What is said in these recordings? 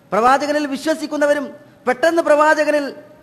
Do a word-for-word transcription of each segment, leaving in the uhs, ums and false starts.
പ്രവാചകനിൽ വിശ്വസിക്കുന്നവരും പെട്ടെന്ന് പ്രവാചകനിൽ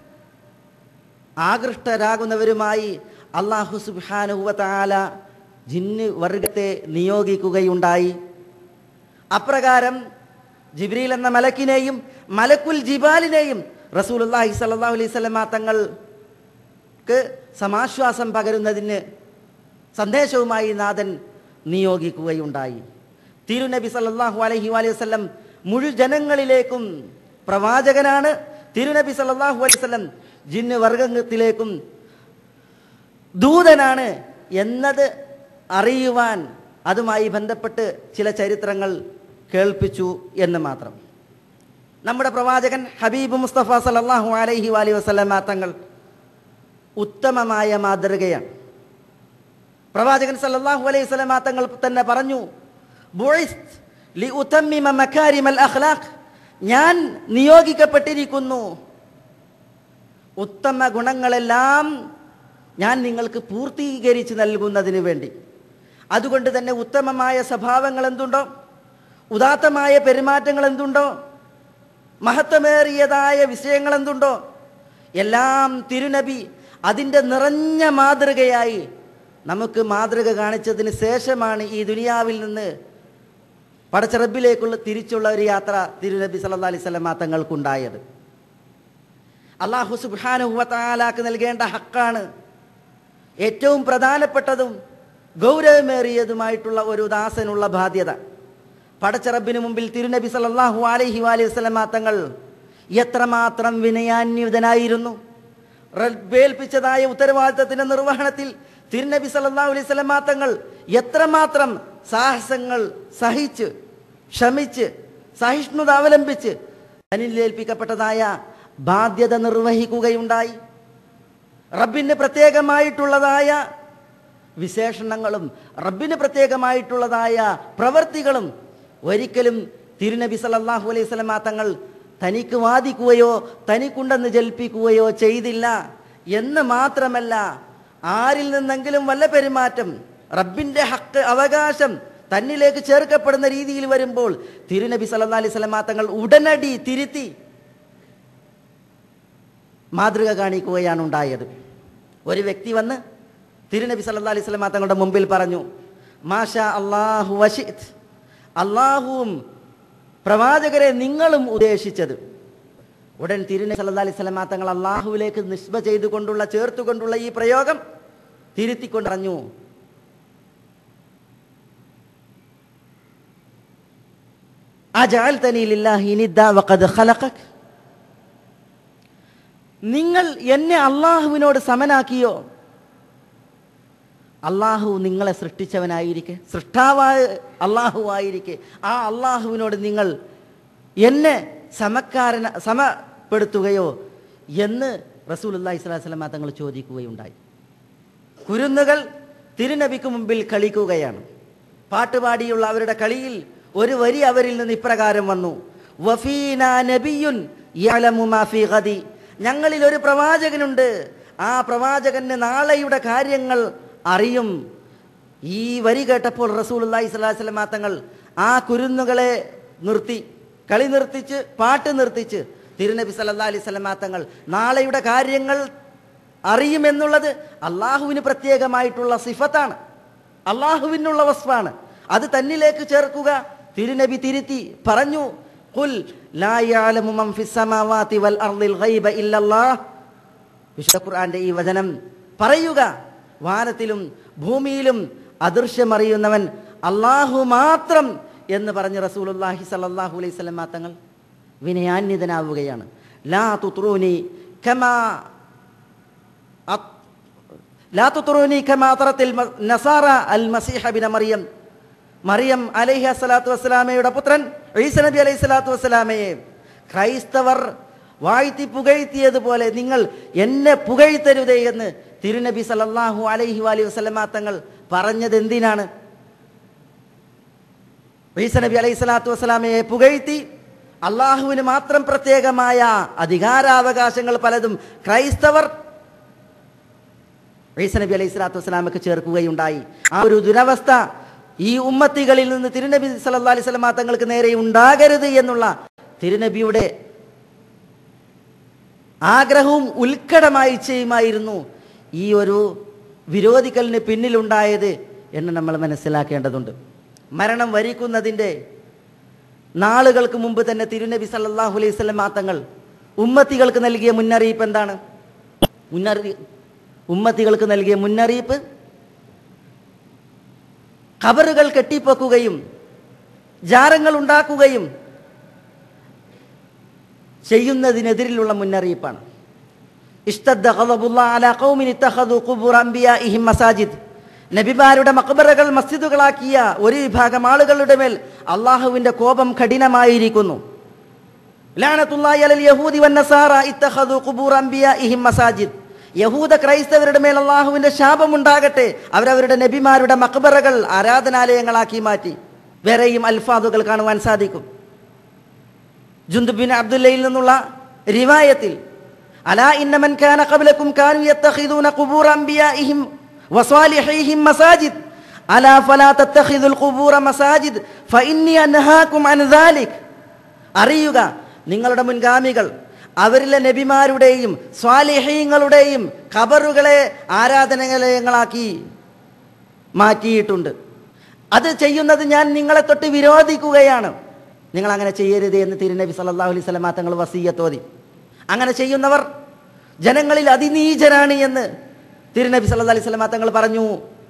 ആകൃഷ്ടരാകുന്നവരുമായി അല്ലാഹു സുബ്ഹാനഹു വ തആല ജിന്ന് വർഗത്തെ നിയോഗിക്കുകയുണ്ടായി. അപ്രകാരം ജിബ്രീൽ എന്ന മലക്കിനെയും മലക്കുൽ ജിബാലിനെയും റസൂലുള്ളാഹി സ്വല്ലല്ലാഹു അലൈഹി വസല്ലമ തങ്ങൾക്ക് സമാശ്വാസം പകരുന്നതിന് സന്ദേശവുമായി നാഥൻ നിയോഗിക്കുകയുണ്ടായി. തിരുനബി സല്ലല്ലാഹു അലൈഹി വസല്ലം മുഴുജനങ്ങളിലേക്കും പ്രവാചകനാണ്. തിരുനബി സല്ലല്ലാഹു അലൈഹി വസല്ലം ജിന്ന് വർഗത്തിലേക്കും ദൂതനാണ് എന്നത് അറിയുവാൻ അതുമായി ബന്ധപ്പെട്ട് ചില ചരിത്രങ്ങൾ കേൾപ്പിച്ചു എന്ന് മാത്രം. നമ്മുടെ പ്രവാചകൻ ഹബീബ് മുസ്തഫ സല്ലല്ലാഹു അലൈഹി വസല്ലം തങ്ങൾ ഉത്തമമായ മാതൃകയാണ്. പ്രവാചകൻ സല്ലല്ലാഹു അലൈഹി വസല്ലം തങ്ങൾ തന്നെ പറഞ്ഞു, ബുഇസ്ത് ലിഉതമ്മിമ മകാരിമൽ അഖ്ലാഖ്, ഞാൻ നിയോഗിക്കപ്പെട്ടിരിക്കുന്നു ഉത്തമ ഗുണങ്ങളെല്ലാം ഞാൻ നിങ്ങൾക്ക് പൂർത്തീകരിച്ച് നൽകുന്നതിന് വേണ്ടി. അതുകൊണ്ട് തന്നെ ഉത്തമമായ സ്വഭാവങ്ങൾ എന്തുണ്ടോ, ഉദാത്തമായ പെരുമാറ്റങ്ങൾ എന്തുണ്ടോ, മഹത്വമേറിയതായ വിഷയങ്ങൾ എന്തുണ്ടോ, എല്ലാം തിരുനബി അതിൻ്റെ നിറഞ്ഞ മാതൃകയായി നമുക്ക് മാതൃക കാണിച്ചതിന് ശേഷമാണ് ഈ ദുനിയാവിൽ നിന്ന് പടച്ച റബ്ബിലേക്കുള്ള തിരിച്ചുള്ള ഒരു യാത്ര തിരുനബി സല്ലല്ലാഹു അലൈഹി വസല്ലം തങ്ങൾക്കുണ്ടായത്. അല്ലാഹു സുബ്ഹാനഹു വ തആലക്ക് നൽകേണ്ട ഹക്കാണ് ഏറ്റവും പ്രധാനപ്പെട്ടതും ഗൗരവമേറിയതുമായിട്ടുള്ള ഒരു ദാസനുള്ള ബാധ്യത. പടച്ച റബ്ബിന് മുമ്പിൽ തിരുനബി സല്ലല്ലാഹു അലൈഹി വസല്ലം തങ്ങൾ എത്രമാത്രം വിനയാന്വിതനായിരുന്നു. റബ്ബേൽപ്പിച്ചതായ ഉത്തരവാദിത്തത്തിന്റെ നിർവഹണത്തിൽ തിരുനബി സല്ലല്ലാഹു അലൈഹി വസല്ലം തങ്ങൾ എത്രമാത്രം സാഹസങ്ങൾ സഹിച്ച് ക്ഷമിച്ച് സഹിഷ്ണുത അവലംബിച്ച് തന്നിലേൽപ്പിക്കപ്പെട്ടതായ ബാധ്യത നിർവഹിക്കുകയുണ്ടായി. റബ്ബിന് പ്രത്യേകമായിട്ടുള്ളതായ വിശേഷണങ്ങളും റബ്ബിന് പ്രത്യേകമായിട്ടുള്ളതായ പ്രവൃത്തികളും ഒരിക്കലും തിരുനബി സല്ലല്ലാഹു അലൈഹി വസല്ലം തങ്ങൾ തനിക്ക് വാദിക്കുകയോ തനിക്കുണ്ടെന്ന് ജൽപ്പിക്കുകയോ ചെയ്തില്ല എന്ന് മാത്രമല്ല, ആരിൽ നിന്നെങ്കിലും വല്ല പെരുമാറ്റം റബ്ബിൻ്റെ ഹക്ക് അവകാശം തന്നിലേക്ക് ചേർക്കപ്പെടുന്ന രീതിയിൽ വരുമ്പോൾ തിരുനബി സല്ലല്ലാഹു അലൈഹി വസല്ലം തങ്ങൾ ഉടനടി തിരുത്തി മാതൃക കാണിക്കുകയാണ് ഉണ്ടായത്. ഒരു വ്യക്തി വന്ന് തിരുനബി സല്ലല്ലാഹു അലൈഹി വസല്ലം തങ്ങളുടെ മുമ്പിൽ പറഞ്ഞു, മാഷാ അല്ലാഹു വശിത്, അല്ലാഹുവും പ്രവാചകരെ നിങ്ങളും ഉദ്ദേശിച്ചത്. ഉടൻ തിരുനബി സല്ലല്ലാഹു അലൈഹി വസല്ലം തങ്ങൾ അല്ലാഹുവിലേക്ക് നിസ്ബ ചെയ്തുകൊണ്ടുള്ള ചേർത്തുകൊണ്ടുള്ള ഈ പ്രയോഗം തിരുത്തിക്കൊണ്ട് പറഞ്ഞു, അജഅൽതനി ലില്ലാഹി നിദ്ദ വഖദ് ഖലഖക്, നിങ്ങൾ എന്നെ അള്ളാഹുവിനോട് സമനാക്കിയോ? അള്ളാഹു നിങ്ങളെ സൃഷ്ടിച്ചവനായിരിക്കെ, സൃഷ്ടാവായ അള്ളാഹു ആയിരിക്കെ ആ അള്ളാഹുവിനോട് നിങ്ങൾ എന്നെ സമക്കാരന സമപ്പെടുത്തുകയോ എന്ന് റസൂലുള്ളാഹി സ്വല്ലല്ലാഹു അലൈഹി വസല്ലം തങ്ങൾ ചോദിക്കുകയുണ്ടായി. കുരുന്നുകൾ തിരുനബിക്ക് മുമ്പിൽ കളിക്കുകയാണ്. പാട്ടുപാടിയുള്ള അവരുടെ കളിയിൽ ഒരു വരി അവരിൽ നിന്ന് ഇപ്രകാരം വന്നു, വഫീനാ നബിയ്യുൻ യഅലമു മാ ഫീ ഗദി, ഞങ്ങളിൽ ഒരു പ്രവാചകനുണ്ട്, ആ പ്രവാചകന് നാളെയുടെ കാര്യങ്ങൾ അറിയും. ഈ വരി കേട്ടപ്പോൾ റസൂലുള്ളാഹി സ്വല്ലല്ലാഹു അലൈഹി വസല്ലം തങ്ങൾ ആ കുരുന്നുകളെ നിർത്തി, കളി നിർത്തിച്ച് പാട്ട് നിർത്തിച്ച് തിരുനബി സല്ലല്ലാഹു അലൈഹി വസല്ലം തങ്ങൾ നാളെയുടെ കാര്യങ്ങൾ അറിയുമെന്നുള്ളത് അള്ളാഹുവിന് പ്രത്യേകമായിട്ടുള്ള സിഫത്താണ്, അള്ളാഹുവിനുള്ള വസ്ഫാണ്. അത് തന്നിലേക്ക് ചേർക്കുക തിരുനബി തിരുത്തി പറഞ്ഞു, ഖുൽ ലാ യഅലമു മൻ ഫിസ് സമാവാതി വൽ അർദിൽ ഗൈബ ഇല്ലല്ലാഹ്. വിശുദ്ധ ഖുർആന്റെ ഈ വചനം പറയുക, വാനത്തിലും ഭൂമിയിലും അദൃശ്യമറിയുന്നവൻ അള്ളാഹു മാത്രം എന്ന് പറഞ്ഞ് റസൂലുള്ളാഹി സ്വല്ലല്ലാഹു അലൈഹി വസല്ലം തങ്ങൾ വിനയാന്വിതനാവുകയാണ്. ലാ തുത്രൂനി കമാ ലാ തുത്രൂനി കമാ തറത്തിൽ നസാറ അൽ മസീഹ ഇബ്ന മറിയം, മറിയം അലൈഹി സ്വലാത്തു വസ്സലാമയുടെ പുത്രൻ ഈസ നബി അലൈഹി സ്വലാത്തു വസ്സലാമയെ ക്രൈസ്തവർ വാഴ്ത്തി പുകഴ്ത്തിയതുപോലെ നിങ്ങൾ എന്നെ പുകഴ്ത്തരുതേ എന്ന് തിരുനബി സല്ലല്ലാഹു അലൈഹി വസല്ലം തങ്ങൾ പറഞ്ഞത് എന്തിനാണ്? ഈസ നബി അലൈഹി സ്വലാത്തു വസ്സലാമയെ പുകഴ്ത്തി അള്ളാഹുവിന് മാത്രം പ്രത്യേകമായ അധികാരാവകാശങ്ങൾ പലതും ക്രൈസ്തവർ ഈസ നബി അലൈഹി സ്വലാത്തു വസ്സലാമക്ക് ചേർക്കുകയുണ്ടായി. ആ ഒരു ദുരവസ്ഥ ഈ ഉമ്മത്തികളിൽ നിന്ന് തിരുനബി സല്ലല്ലാഹു അലൈഹി വസല്ലം തങ്ങൾക്ക് നേരെ ഉണ്ടാകരുത് എന്നുള്ള തിരുനബിയുടെ ആഗ്രഹവും ഉത്കടമായി ചെയ്യുമായിരുന്നു ഈ ഒരു വിരോധിക്കലിന് പിന്നിലുണ്ടായത് എന്ന് നമ്മൾ മനസ്സിലാക്കേണ്ടതുണ്ട്. മരണം വരിക്കുന്നതിൻ്റെ നാളുകൾക്ക് മുമ്പ് തന്നെ തിരുനബി സല്ലല്ലാഹു അലൈഹി വസല്ലം തങ്ങൾ ഉമ്മത്തികൾക്ക് നൽകിയ മുന്നറിയിപ്പ് എന്താണ്? മുന്നറി ഉമ്മത്തികൾക്ക് നൽകിയ മുന്നറിയിപ്പ് ഖബറുകൾ കെട്ടിപ്പൊക്കുകയും ജാരങ്ങൾ ഉണ്ടാക്കുകയും ചെയ്യുന്നതിനെതിരിലുള്ള മുന്നറിയിപ്പാണ്. ഇഷ്തദ്ദ ഖളബുല്ലാഹി അലാ ഖൗമിൻ ഇത്തഖദു ഖുബൂറ അംബിയാഇഹിം മസാജിദ്. നബിമാരുടെ മഖബറകൾ മസ്ജിദുകളാക്കിയ ഒരു വിഭാഗം ആളുകളുടെ മേൽ അള്ളാഹുവിൻ്റെ കോപം കഠിനമായിരിക്കുന്നു. ലഅനത്തുല്ലാഹി അലൽ യഹൂദി വന്നസാറ ഇത്തഖദു ഖുബൂറ അംബിയാഇഹിം മസാജിദ്. യഹൂദ ക്രൈസ്തവരുടെ മേൽ അള്ളാഹുവിൻ്റെ ശാപമുണ്ടാകട്ടെ, അവരവരുടെ നബിമാരുടെ മഖബറകൾ ആരാധനാലയങ്ങളാക്കി മാറ്റി. വേറെയും അൽഫാദുകൾ കാണുവാൻ സാധിക്കും. ജുന്ദുബ് ബിൻ അബ്ദുല്ലയിൽ നിന്നുള്ള റിവായത്തിൽ അലാ ഇന്ന മൻ കാന ഖബ്ലകും കാനൂ യത്തഖിദൂന ഖുബൂറ അംബിയാഇഹിം വസാലിഹീഹിം മസാജിദ് അലാ ഫലാ തത്തഖിദുൽ ഖുബൂറ മസാജിദ് ഫഇന്നി അൻഹാകും അൻ ദാലിക്. അറിയുക, നിങ്ങളുടെ മുൻഗാമികൾ അവരിലെ നബിമാരുടെയും സ്വാലിഹീങ്ങളുടെയും ഖബറുകളെ ആരാധനാലയങ്ങളാക്കി മാറ്റിയിട്ടുണ്ട്. അത് ചെയ്യുന്നത് ഞാൻ നിങ്ങളെ തൊട്ട് വിരോധിക്കുകയാണ്. നിങ്ങൾ അങ്ങനെ ചെയ്യരുത് എന്ന് തിരുനബി സല്ലല്ലാഹു അലൈഹി വസല്ലം തങ്ങൾ വസിയ്യത്ത് ഓതി. അങ്ങനെ ചെയ്യുന്നവർ ജനങ്ങളിൽ അതിനീചരാണ് എന്ന് തിരുനബി സല്ലല്ലാഹു അലൈഹി വസല്ലം തങ്ങൾ പറഞ്ഞു.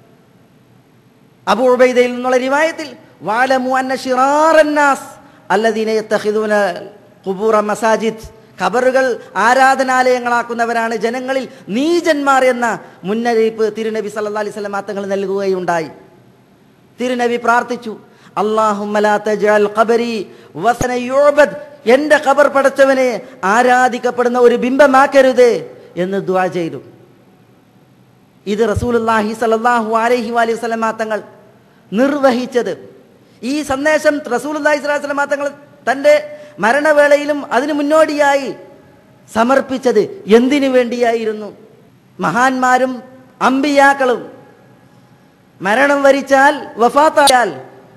അബൂ ഉബൈദയിൽ നിന്നുള്ള റിവായത്തിൽ വഅലമു അന്ന ശിറാറന്നാസ് അല്ലദീന യത്തഖിദൂന ഖുബൂറ മസാജിദ്. ഖബറുകൾ ആരാധനാലയങ്ങളാക്കുന്നവരാണ് ജനങ്ങളിൽ നീചന്മാർ എന്ന മുന്നറിയിപ്പ് തിരുനബി സല്ലല്ലാഹു അലൈഹി വസല്ലം തങ്ങൾ നൽകുകയുണ്ടായി. തിരുനബി പ്രാർത്ഥിച്ചു, അല്ലാഹുമ്മ ലാ തജ്അൽ ഖബരി വസന യുഅബദ്. എൻ്റെ ഖബർ പടച്ചവനെ ആരാധിക്കപ്പെടുന്ന ഒരു ബിംബമാക്കരുത് എന്ന് ദുആ ചെയ്തു. ഇത് റസൂലുള്ളാഹി സ്വല്ലല്ലാഹു അലൈഹി വസല്ലം തങ്ങൾ നിർവഹിച്ചത്. ഈ സന്ദേശം റസൂലുള്ളാഹി സ്വല്ലല്ലാഹു അലൈഹി വസല്ലം തങ്ങൾ തൻ്റെ മരണവേളയിലും അതിനു മുന്നോടിയായി സമർപ്പിച്ചത് എന്തിനു വേണ്ടിയായിരുന്നു? മഹാന്മാരും അമ്പിയാക്കളും മരണം വരിച്ചാൽ, വഫാത്തായാൽ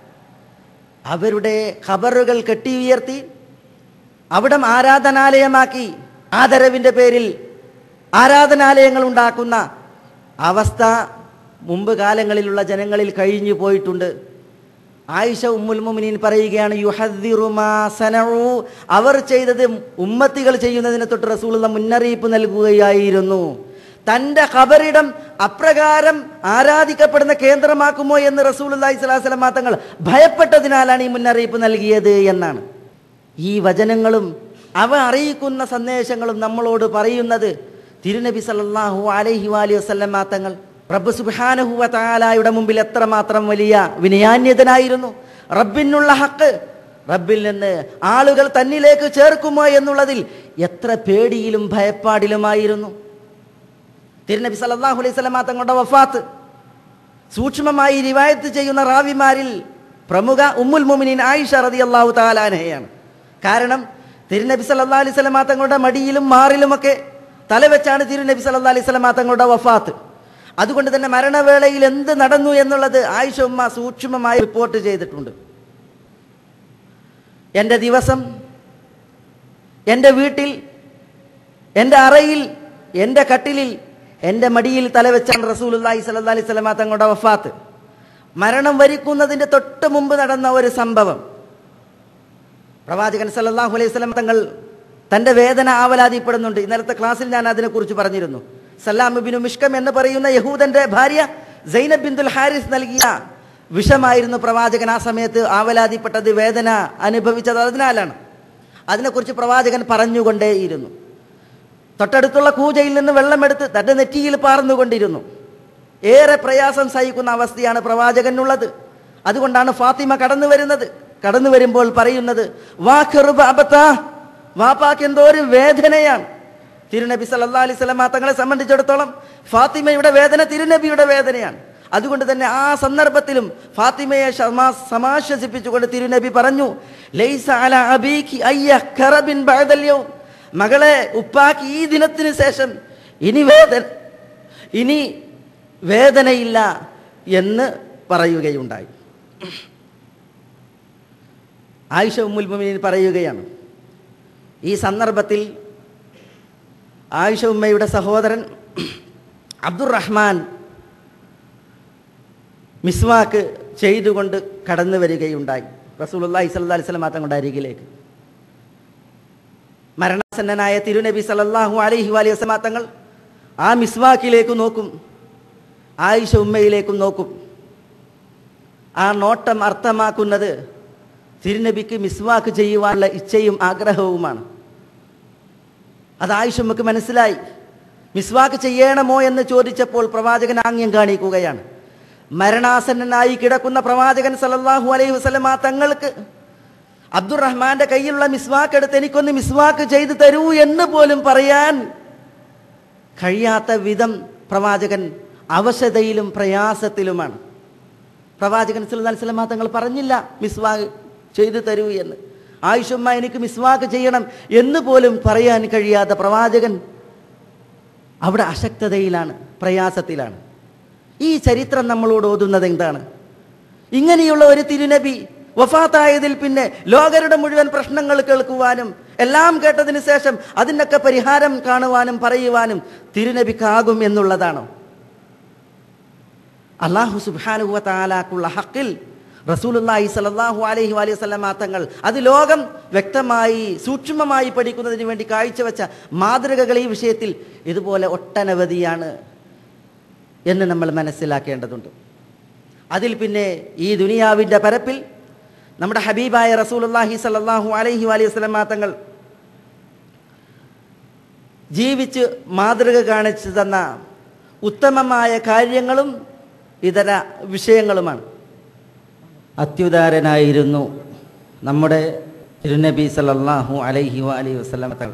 അവരുടെ ഖബറുകൾ കെട്ടി ഉയർത്തി അവിടം ആരാധനാലയമാക്കി ആദരവിൻ്റെ പേരിൽ ആരാധനാലയങ്ങൾ ഉണ്ടാക്കുന്ന അവസ്ഥ മുമ്പ് കാലങ്ങളിലുള്ള ജനങ്ങളിൽ കഴിഞ്ഞു പോയിട്ടുണ്ട്. ആയിഷ ഉമ്മുൽ മുഅ്മിനീൻ പറയുകയാണ്, യുഹദ്ദിറു മാ സനഉ. അവർ ചെയ്തത് ഉമ്മത്തികൾ ചെയ്യുന്നതിനെ തൊട്ട് റസൂലുള്ള മുന്നറിയിപ്പ് നൽകുകയായിരുന്നു. തൻ്റെ ഖബറിടം അപ്രകാരം ആരാധിക്കപ്പെടുന്ന കേന്ദ്രമാക്കുമോ എന്ന് റസൂലുള്ളാഹി സ്വല്ലല്ലാഹു അലൈഹി വസല്ലം തങ്ങൾ ഭയപ്പെട്ടതിനാലാണ് ഈ മുന്നറിയിപ്പ് നൽകിയത് എന്നാണ്. ഈ വചനങ്ങളും അവ അറിയിക്കുന്ന സന്ദേശങ്ങളും നമ്മളോട് പറയുന്നത് തിരുനബി സല്ലല്ലാഹു അലൈഹി വസല്ലം തങ്ങൾ റബ്ബ് സുബ്ഹാനഹു വ തആലയുടെ മുമ്പിൽ എത്രമാത്രം വലിയ വിനയാന്യതനായിരുന്നു. റബ്ബിനുള്ള ഹക്ക് റബ്ബിൽ നിന്ന് ആളുകൾ തന്നിലേക്ക് ചേർക്കുമോ എന്നുള്ളതിൽ എത്ര പേടിയിലും ഭയപ്പാടിലുമായിരുന്നു. തിരുനബി സല്ലല്ലാഹു അലൈഹി വസല്ലം തങ്ങളുടെ വഫാത്ത് സൂക്ഷ്മമായി റിവായത്ത് ചെയ്യുന്ന റാവിമാരിൽ പ്രമുഖ ഉമ്മുൽ മുഅ്മിനീൻ ആയിഷ റളിയല്ലാഹു തആല അൻഹയാണ്. കാരണം തിരുനബി സല്ലല്ലാഹു അലൈഹി വസല്ലം തങ്ങളുടെ മടിയിലും മാറിലുമൊക്കെ തലവെച്ചാണ് തിരുനബി സല്ലല്ലാഹു അലൈഹി വസല്ലം തങ്ങളുടെ വഫാത്ത്. അതുകൊണ്ട് തന്നെ മരണവേളയിൽ എന്ത് നടന്നു എന്നുള്ളത് ആയിഷ ഉമ്മ സൂക്ഷ്മമായി റിപ്പോർട്ട് ചെയ്തിട്ടുണ്ട്. എൻ്റെ ദിവസം, എൻ്റെ വീട്ടിൽ, എൻ്റെ അറയിൽ, എൻ്റെ കട്ടിലിൽ, എൻ്റെ മടിയിൽ തലവെച്ചാണ് റസൂലുള്ളാഹി സ്വല്ലല്ലാഹു അലൈഹി വസല്ലം തങ്ങളുടെ വഫാത്ത്. മരണം വരിക്കുന്നതിൻ്റെ തൊട്ട് മുമ്പ് നടന്ന ഒരു സംഭവം. പ്രവാചകൻ സല്ലല്ലാഹു അലൈഹി വസല്ലം തങ്ങൾ തൻ്റെ വേദന ആവലാതിപ്പെടുന്നുണ്ട്. ഇന്നലത്തെ ക്ലാസ്സിൽ ഞാൻ അതിനെക്കുറിച്ച് പറഞ്ഞിരുന്നു. സലാം ഇബ്നു മിഷ്കം എന്ന് പറയുന്ന യഹൂദന്റെ ഭാര്യ സൈനബ് ബിന്തുൽ ഹാരിസ് നൽകിയ വിഷമായിരുന്നു പ്രവാചകൻ ആ സമയത്ത് ആവലാതിപ്പെട്ടത്, വേദന അനുഭവിച്ചത് അതിനാലാണ്. അതിനെക്കുറിച്ച് പ്രവാചകൻ പറഞ്ഞുകൊണ്ടേയിരുന്നു. തൊട്ടടുത്തുള്ള കൂജയിൽ നിന്ന് വെള്ളമെടുത്ത് തൻ്റെ നെറ്റിയിൽ പാർന്നുകൊണ്ടിരുന്നു. ഏറെ പ്രയാസം സഹിക്കുന്ന അവസ്ഥയാണ് പ്രവാചകനുള്ളത്. അതുകൊണ്ടാണ് ഫാത്തിമ കടന്നു വരുന്നത്. കടന്നു വരുമ്പോൾ പറയുന്നത്, വാപ്പാക്ക് എന്തോ ഒരു വേദനയാണ്. തിരുനബി സല്ലല്ലാഹു അലൈഹി വസല്ലം തങ്ങളെ സംബന്ധിച്ചിടത്തോളം ഫാത്തിമയുടെ വേദന തിരുനബിയുടെ വേദനയാണ്. അതുകൊണ്ട് തന്നെ ആ സന്ദർഭത്തിലും ഫാത്തിമയെ സമാശ്വസിപ്പിച്ചുകൊണ്ട് തിരുനബി പറഞ്ഞു, ലൈസ അലാ അബീകി അയ്യ കറബിൻ ബഅദൽ യൗം. മകളെ, ഉപ്പാക്ക് ഈ ദിനത്തിന് ശേഷം ഇനി വേദന ഇനി വേദനയില്ല എന്ന് പറയുകയുണ്ടായി. ആയിഷ ഉമ്മുൽ മുഅ്മിനീൻ പറയുകയാണ്, ഈ സന്ദർഭത്തിൽ ആയിഷ ഉമ്മയുടെ സഹോദരൻ അബ്ദുറഹ്മാൻ മിസ്വാക്ക് ചെയ്തുകൊണ്ട് കടന്നു വരികയുണ്ടായി റസൂലുള്ളാഹി സ്വല്ലല്ലാഹി അലൈഹി വസല്ലം തങ്ങളുടെ അരികിലേക്ക്. മരണാസന്നനായ തിരുനബി സല്ലല്ലാഹു അലൈഹി വസല്ലം തങ്ങൾ ആ മിസ്വാക്കിലേക്ക് നോക്കും, ആയിഷ ഉമ്മയിലേക്കും നോക്കും. ആ നോട്ടം അർത്ഥമാക്കുന്നത് തിരുനബിക്ക് മിസ്വാക്ക് ചെയ്യുവാനുള്ള ഇച്ഛയും ആഗ്രഹവുമാണ്. അത് ആയിഷ ഉമ്മക്ക് മനസ്സിലായി. മിസ്വാക്ക് ചെയ്യണമോ എന്ന് ചോദിച്ചപ്പോൾ പ്രവാചകൻ ആംഗ്യം കാണിക്കുകയാണ്. മരണാസന്നനായി കിടക്കുന്ന പ്രവാചകൻ സല്ലല്ലാഹു അലൈഹി വസല്ലം തങ്ങൾക്ക് അബ്ദുറഹ്മാന്റെ കയ്യിലുള്ള മിസ്വാക്ക് എടുത്ത് എനിക്കൊന്ന് മിസ്വാക്ക് ചെയ്തു തരൂ എന്ന് പോലും പറയാൻ കഴിയാത്ത വിധം പ്രവാചകൻ അവശതയിലും പ്രയാസത്തിലുമാണ്. പ്രവാചകൻ സല്ലല്ലാഹു അലൈഹി വസല്ലം തങ്ങൾ പറഞ്ഞില്ല മിസ്വാക്ക് ചെയ്തു തരൂ എന്ന്. ആയിഷുമ്മ എനിക്ക് മിസ്വാക്ക് ചെയ്യണം എന്ന് പോലും പറയാൻ കഴിയാത്ത പ്രവാചകൻ അവിടെ അശക്തതയിലാണ്, പ്രയാസത്തിലാണ്. ഈ ചരിത്രം നമ്മളോട് ഓതുന്നത് എന്താണ്? ഇങ്ങനെയുള്ള ഒരു തിരുനബി വഫാത്തായതിൽ പിന്നെ ലോകരുടെ മുഴുവൻ പ്രശ്നങ്ങൾ കേൾക്കുവാനും എല്ലാം കേട്ടതിന് ശേഷം അതിനൊക്കെ പരിഹാരം കാണുവാനും പറയുവാനും തിരുനബിക്കാകും എന്നുള്ളതാണോ? അല്ലാഹു സുബ്ഹാനഹു വ തആലക്കുള്ള ഹഖിൽ റസൂലുള്ളാഹി സ്വല്ലല്ലാഹു അലൈഹി വസല്ലം തങ്ങൾ അത് ലോകം വ്യക്തമായി സൂക്ഷ്മമായി പഠിക്കുന്നതിന് വേണ്ടി കാഴ്ചവെച്ച മാതൃകകൾ ഈ വിഷയത്തിൽ ഇതുപോലെ ഒട്ടനവധിയാണ് എന്ന് നമ്മൾ മനസ്സിലാക്കേണ്ടതുണ്ട്. അതിൽ പിന്നെ ഈ ദുനിയാവിൻ്റെ പരപ്പിൽ നമ്മുടെ ഹബീബായ റസൂലുള്ളാഹി സ്വല്ലല്ലാഹു അലൈഹി വസല്ലം തങ്ങൾ ജീവിച്ച് മാതൃക കാണിച്ചു തന്ന ഉത്തമമായ കാര്യങ്ങളും ഇതര വിഷയങ്ങളുമാണ്. അത്യുദാരനായിരുന്നു നമ്മുടെ തിരുനബി സല്ലല്ലാഹു അലൈഹി വസല്ലം തങ്ങൾ.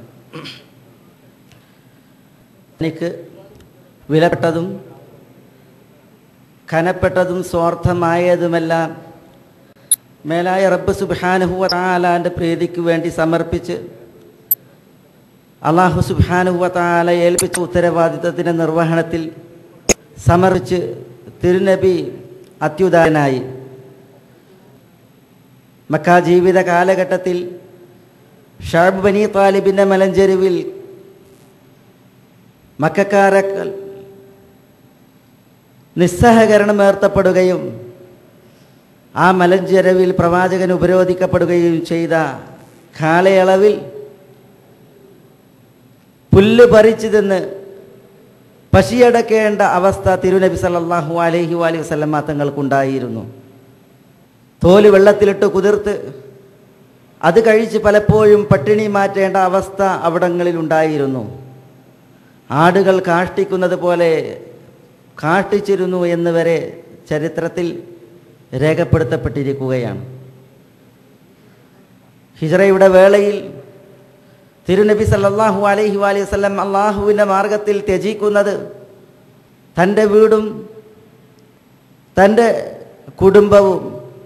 എനിക്ക് വിലപ്പെട്ടതും ഖനപ്പെട്ടതും സ്വാർത്ഥമായതുമെല്ലാം മേലായ റബ്ബ് സുബ്ഹാനഹു വ തആലാന്റെ പ്രീതിക്ക് വേണ്ടി സമർപ്പിച്ച് അല്ലാഹു സുബ്ഹാനഹു വ തആല ഏൽപ്പിച്ച ഉത്തരവാദിത്തത്തിൻ്റെ നിർവഹണത്തിൽ സമർപ്പിച്ച് തിരുനബി അത്യുദാരനായി. മക്ക ജീവിത കാലഘട്ടത്തിൽ ഷഅബ് ബനി താലിബിൻ്റെ മലഞ്ചെരുവിൽ മക്കക്കാരക്കൾ നിസ്സഹകരണം ഏർപ്പെടുകയും ആ മലഞ്ചെരുവിൽ പ്രവാചകൻ ഉപരോധിക്കപ്പെടുകയും ചെയ്ത കാലയളവിൽ പുല്ല് പറിച്ചു തിന്ന് പശിയടക്കേണ്ട അവസ്ഥ തിരുനബി സല്ലല്ലാഹു അലൈഹി വസല്ലം തങ്ങൾക്കുണ്ടായിരുന്നു. തോല് വെള്ളത്തിലിട്ട് കുതിർത്ത് അത് കഴിച്ച് പലപ്പോഴും പട്ടിണി മാറ്റേണ്ട അവസ്ഥ അവിടങ്ങളിൽ ഉണ്ടായിരുന്നു. ആടുകൾ കാഷ്ടിക്കുന്നത് പോലെ കാഷ്ടിച്ചിരുന്നു എന്ന് വരെ ചരിത്രത്തിൽ രേഖപ്പെടുത്തപ്പെട്ടിരിക്കുകയാണ്. ഹിജ്റയുടെ വേളയിൽ തിരുനബി സല്ലല്ലാഹു അലൈഹി വസല്ലം അള്ളാഹുവിൻ്റെ മാർഗത്തിൽ ത്യജിക്കുന്നത് തൻ്റെ വീടും തൻ്റെ കുടുംബവും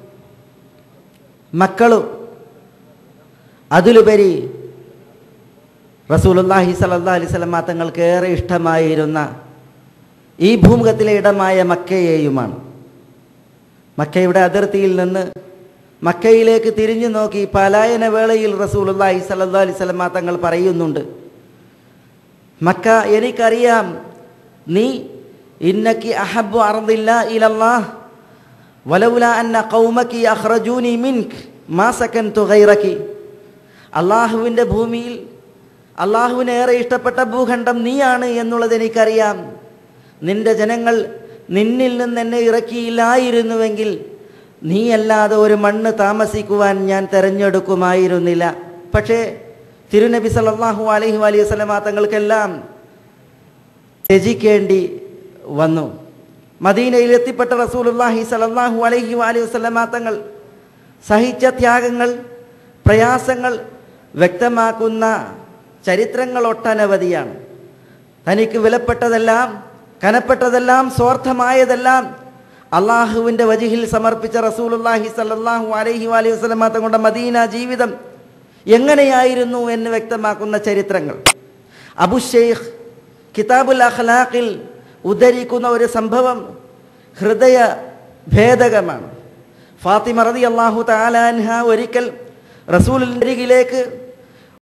മക്കളും അതിലുപരി റസൂലുള്ളാഹി സ്വല്ലല്ലാഹു അലൈഹി വസല്ലം തങ്ങൾക്ക് ഏറെ ഇഷ്ടമായിരുന്ന ഈ ഭൂമുഖത്തിലെ ഇടമായ മക്കയെയുമാണ്. മക്കയുടെ അതിർത്തിയിൽ നിന്ന് മക്കയിലേക്ക് തിരിഞ്ഞു നോക്കി പലായന വേളയിൽ റസൂലുള്ളാഹി സ്വല്ലല്ലാഹു അലൈഹി വസല്ലം തങ്ങൾ പറയുന്നുണ്ട്, മക്ക എനിക്കറിയാം നീ ഇന്നക്കി അഹബ്ബു അർദില്ലാ ഇലല്ലാഹ് വലൗലാ അന്ന ഖൗമകി അഖ്റജൂനി മിൻക മാ സകൻതു ഗൈറകി. അള്ളാഹുവിൻ്റെ ഭൂമിയിൽ അള്ളാഹുവിനേറെ ഇഷ്ടപ്പെട്ട ഭൂഖണ്ഡം നീയാണ് എന്നുള്ളത് എനിക്കറിയാം. നിന്റെ ജനങ്ങൾ നിന്നിൽ നിന്ന് എന്നെ ഇറക്കിയില്ലായിരുന്നുവെങ്കിൽ നീയല്ലാതെ ഒരു മണ്ണ് താമസിക്കുവാൻ ഞാൻ തിരഞ്ഞെടുക്കുമായിരുന്നില്ല. പക്ഷേ തിരുനബി സല്ലല്ലാഹു അലൈഹി വസല്ലം തങ്ങൾക്കെല്ലാം ത്യജിക്കേണ്ടി വന്നു. മദീനയിൽ എത്തിപ്പെട്ട റസൂലുള്ളാഹി സല്ലല്ലാഹു അലൈഹി വസല്ലം തങ്ങൾ സഹിച്ച ത്യാഗങ്ങൾ, പ്രയാസങ്ങൾ വ്യക്തമാക്കുന്ന ചരിത്രങ്ങൾ ഒട്ടനവധിയാണ്. തനിക്ക് വിലപ്പെട്ടതെല്ലാം, കനപ്പെട്ടതെല്ലാം, സ്വാർത്ഥമായതെല്ലാം അള്ളാഹുവിൻ്റെ വജിഹിൽ സമർപ്പിച്ച റസൂലുള്ളാഹി സല്ലല്ലാഹു അലൈഹി വസല്ലം തങ്ങളുടെ മദീന ജീവിതം എങ്ങനെയായിരുന്നു എന്ന് വ്യക്തമാക്കുന്ന ചരിത്രങ്ങൾ. അബു ഷെയ്ഖ് കിതാബുൽ അഖ്ലാഖിൽ ഉദ്ധരിക്കുന്ന ഒരു സംഭവം ഹൃദയ ഭേദകമാണ്. ഫാത്തിമ റളിയല്ലാഹു തആല അൻഹ ഒരിക്കൽ റസൂലിൻ്റെ അരികിലേക്ക്